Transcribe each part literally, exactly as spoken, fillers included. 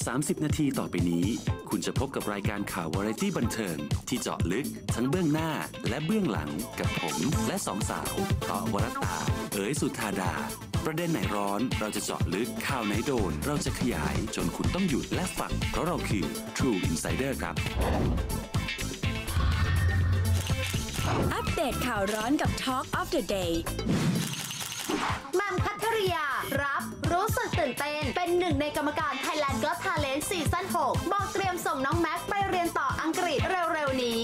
สามสิบนาทีต่อไปนี้คุณจะพบกับรายการข่าววาไรตี้บันเทิงที่เจาะลึกทั้งเบื้องหน้าและเบื้องหลังกับผมและสองสาวต่อวรตาเอ๋ยสุธาดาประเด็นไหนร้อนเราจะเจาะลึกข่าวไหนโดนเราจะขยายจนคุณต้องหยุดและฟังเพราะเราคือ True Insider ครับอัปเดตข่าวร้อนกับ Talk of the Day แหม่มคัทริยารับรู้สึกตื่นเต้นเป็นหนึ่งในกรรมการ Thailand Got Talent ซีซั่นหกบอกเตรียมส่งน้องแม็กไปเรียนต่ออังกฤษเร็วๆนี้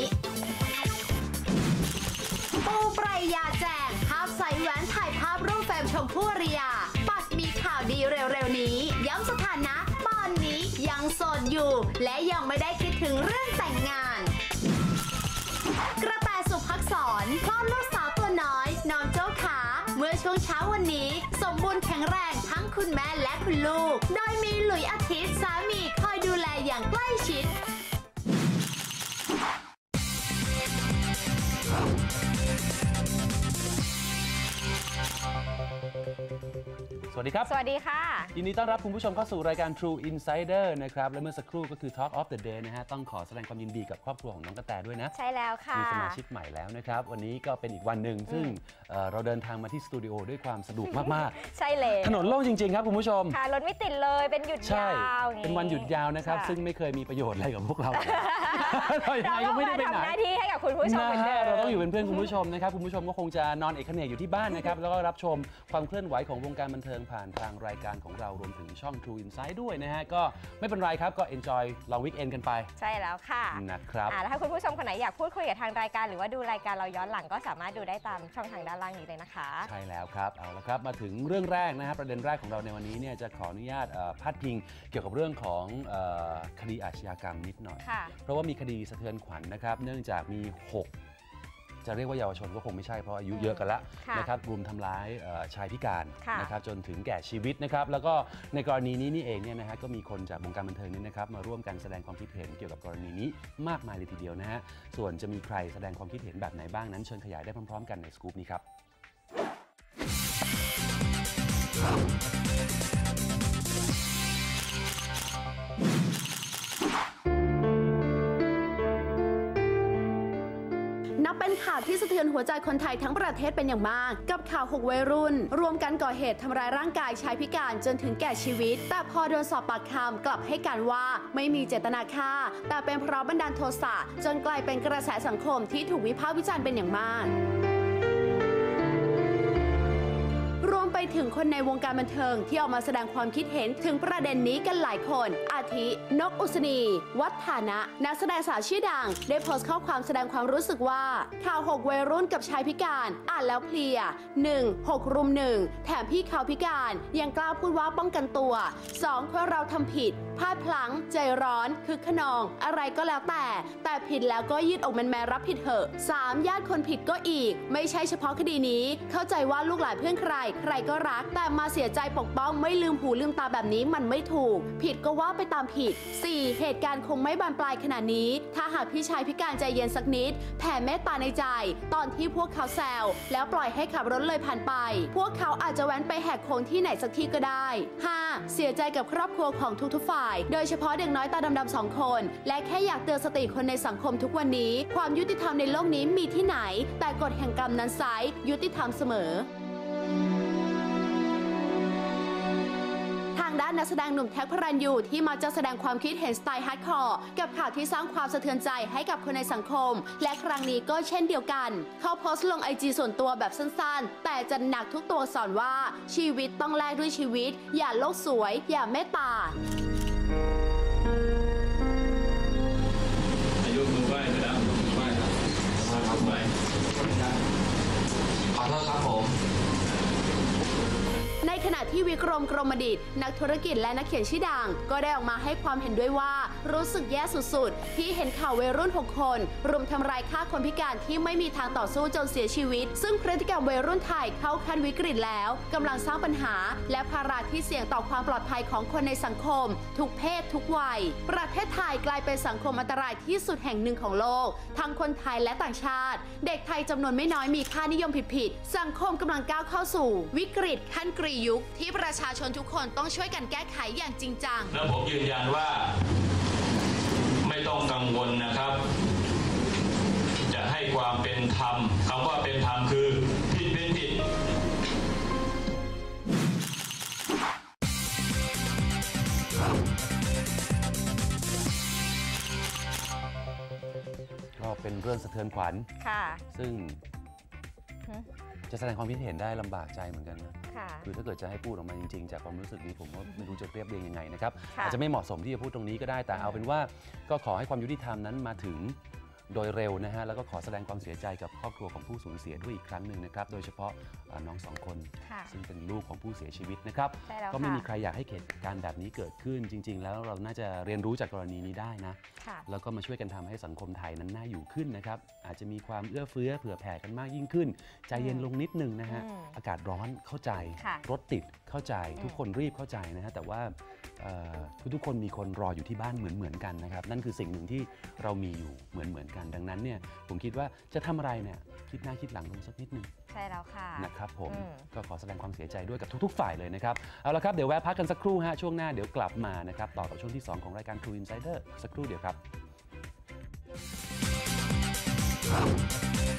ปูปรายยาแจงภาพใส่แหวนถ่ายภาพร่วมแฟมชมพู่อริยาปัดมีข่าวดีเร็วๆนี้ย้ำสถานะตอนนี้ยังโสดอยู่และยังไม่ได้คิดถึงเรื่องแต่งงานกระแตสุภักษรคลอดลูกสาวตัวน้อยน้องเจ้าขาเมื่อช่วงเช้าวันนี้สมบูรณ์แข็งแรงทั้งคุณแม่และคุณลูกโดยมีหลุยอาทิตย์สามีคอยดูแลอย่างใกล้ชิดสวัสดีครับสวัสดีค่ะยินดีต้อนรับคุณผู้ชมเข้าสู่รายการ True Insider นะครับและเมื่อสักครู่ก็คือ Talk of the Day นะฮะต้องขอแสดงความยินดีกับครอบครัวของน้องกระแตด้วยนะใช่แล้วค่ะมีสมาชิกใหม่แล้วนะครับวันนี้ก็เป็นอีกวันหนึ่งซึ่งเราเดินทางมาที่สตูดิโอด้วยความสะดวกมากๆใช่เลยถนนโล่งจริงๆครับคุณผู้ชมค่ะรถไม่ติดเลยเป็นหยุดยาวเป็นวันหยุดยาวนะครับซึ่งไม่เคยมีประโยชน์อะไรกับพวกเราเรายังไงก็ไม่ได้ไปไหนทำหน้าที่ให้กับคุณผู้ชมเหมือนเดิมเราต้องอยู่เป็นเพื่อนคุณผู้ชมนะครับคุณผู้ชมก็คงจะนอนเอกเขนกอยู่ที่บ้านนะครับแล้วก็รับชมความเคลื่อนไหวของวงการบันเทิงผ่านทางรายการของเรารวมถึงช่อง True Insight ด้วยนะฮะก็ไม่เป็นไรครับก็ enjoy long weekend กันไปใช่แล้วค่ะนะครับแล้วถ้าคุณผู้ชมคนไหนอยากพูดคุยกับทางรายการหรือว่าดูรายการเราย้อนหลังก็สามารถดูได้ตามช่องทางด้านล่างนี้เลยนะคะใช่แล้วครับเอาละครับมาถึงเรื่องแรกนะฮะประเด็นแรกของเราในวันนี้เนี่ยจะขออนุญาตพาดพิงเกี่ยวกับเรื่องของคดีอาชญากรรมนิดหน่อยเพราะว่ามีคดีสะเทือนขวัญนะครับเนื่องจากมีหกจะเรียกว่าเยาวชนก็คงไม่ใช่เพราะอายุเยอะกันแล้วนะครับรุมทำร้ายชายพิการนะครับจนถึงแก่ชีวิตนะครับแล้วก็ในกรณีนี้นี่เองเนี่ยนะฮะก็มีคนจากวงการบันเทิงนี้นะครับมาร่วมกันแสดงความคิดเห็นเกี่ยวกับกรณีนี้มากมายเลยทีเดียวนะฮะส่วนจะมีใครแสดงความคิดเห็นแบบไหนบ้างนั้นเชิญขยายได้พร้อมๆกันในสกู๊ปนี้ครับเป็นข่าวที่สะเทือนหัวใจคนไทยทั้งประเทศเป็นอย่างมากกับข่าวหกวัยรุ่นรวมกันก่อเหตุทำร้ายร่างกายชายพิการจนถึงแก่ชีวิตแต่พอโดนสอบปากคำกลับให้การว่าไม่มีเจตนาฆ่าแต่เป็นเพราะบันดาลโทสะจนกลายเป็นกระแสสังคมที่ถูกวิพากษ์วิจารณ์เป็นอย่างมากรวมไปถึงคนในวงการบันเทิงที่ออกมาแสดงความคิดเห็นถึงประเด็นนี้กันหลายคนอาทินกอุศนีวัฒนะนักแสดงสาวชื่อดังได้โพสต์ข้อความแสดงความรู้สึกว่าข่าวหกวัยรุ่นกับชายพิการอ่านแล้วเพลีย หนึ่ง หก รุมหนึ่งแถมพี่เขาพิการยังกล้าพูดว่าป้องกันตัว สอง เพราะเราทำผิดพลาดพลั้งใจร้อนคึกขนองอะไรก็แล้วแต่แต่ผิดแล้วก็ยืดอกแมนๆรับผิดเถอะ สาม ญาติคนผิดก็อีกไม่ใช่เฉพาะคดีนี้เข้าใจว่าลูกหลานเพื่อนใครใครก็รักแต่มาเสียใจปกป้องไม่ลืมหูลืมตาแบบนี้มันไม่ถูกผิดก็ว่าไปตามผิด สี่ เหตุการณ์คงไม่บานปลายขนาดนี้ถ้าหากพี่ชายพิการใจเย็นสักนิดแผ่เมตตาในใจตอนที่พวกเขาแซวแล้วปล่อยให้ขับรถเลยผ่านไปพวกเขาอาจจะแว้นไปแหกโค้งที่ไหนสักที่ก็ได้ ห้า เสียใจกับครอบครัวของทุกๆฝ่ายโดยเฉพาะเด็กน้อยตาดำๆสองคนและแค่อยากเตือนสติคนในสังคมทุกวันนี้ความยุติธรรมในโลกนี้มีที่ไหนแต่กฎแห่งกรรมนั้นไซร้ยุติธรรมเสมอทางด้านนักแสดงหนุ่มแท็กพระรันยูที่มักจะแสดงความคิดเห็นสไตล์ฮาร์ดคอร์กับข่าวที่สร้างความสะเทือนใจให้กับคนในสังคมและครั้งนี้ก็เช่นเดียวกันเขาโพสต์ลงไอจีส่วนตัวแบบสั้นๆแต่จะหนักทุกตัวสอนว่าชีวิตต้องแลกด้วยชีวิตอย่าโลกสวยอย่าเมตตาอายุมือไหว้ไปแล้วไหว้ครับไหว้ครับไหว้ขอโทษครับผมในขณะที่วิกรมกรมดิษฐ์นักธุรกิจและนักเขียนชื่อดังก็ได้ออกมาให้ความเห็นด้วยว่ารู้สึกแย่สุดๆที่เห็นข่าววัยรุ่นหกคนรุมทำร้ายฆ่าคนพิการที่ไม่มีทางต่อสู้จนเสียชีวิตซึ่งพฤติกรรมวัยรุ่นไทยเข้าขั้นวิกฤตแล้วกำลังสร้างปัญหาและภาระที่เสี่ยงต่อความปลอดภัยของคนในสังคมทุกเพศทุกวัยประเทศไทยกลายเป็นสังคมอันตรายที่สุดแห่งหนึ่งของโลกทั้งคนไทยและต่างชาติเด็กไทยจำนวนไม่น้อยมีค่านิยมผิดๆสังคมกำลังก้าวเข้าสู่วิกฤตขั้นกรียุคที่ประชาชนทุกคนต้องช่วยกันแก้ไขอย่างจริงจังและผมยืนยันว่าไม่ต้องกังวลนะครับจะให้ความเป็นธรรมคำว่าเป็นธรรมคือผิดเป็นผิดก็เป็นเรื่องสะเทือนขวัญค่ะซึ่งจะแสดงความคิดเห็นได้ลำบากใจเหมือนกันนะคือถ้าเกิดจะให้พูดออกมาจริงๆจากความรู้สึกนี้ผมก็ไม่รู้จะเรียบเรียงยังไงนะครับอาจจะไม่เหมาะสมที่จะพูดตรงนี้ก็ได้แต่เอาเป็นว่าก็ขอให้ความยุติธรรมนั้นมาถึงโดยเร็วนะฮะแล้วก็ขอแสดงความเสียใจกับครอบครัวของผู้สูญเสียด้วยอีกครั้งหนึ่งนะครับโดยเฉพาะน้องสองคนซึ่งเป็นลูกของผู้เสียชีวิตนะครับก็ไม่มีใครอยากให้เหตุการณ์แบบนี้เกิดขึ้นจริงๆแล้วเราน่าจะเรียนรู้จากกรณีนี้ได้นะแล้วก็มาช่วยกันทำให้สังคมไทยนั้นน่าอยู่ขึ้นนะครับอาจจะมีความเอื้อเฟื้อเผื่อแผ่กันมากยิ่งขึ้นใจเย็นลงนิดนึงนะฮะอากาศร้อนเข้าใจรถติดเข้าใจทุกคนรีบเข้าใจนะฮะแต่ว่าทุกๆคนมีคนรออยู่ที่บ้านเหมือนๆกันนะครับนั่นคือสิ่งหนึ่งที่เรามีอยู่เหมือนๆกันดังนั้นเนี่ยผมคิดว่าจะทำอะไรเนี่ยคิดหน้าคิดหลังลงสักนิดนึงใช่แล้วค่ะนะครับผมก็ขอแสดงความเสียใจด้วยกับทุกๆฝ่ายเลยนะครับเอาละครับเดี๋ยวแวะพักกันสักครู่ฮะช่วงหน้าเดี๋ยวกลับมานะครับต่อกับช่วงที่สองของรายการ True Insider สักครู่เดียวครับ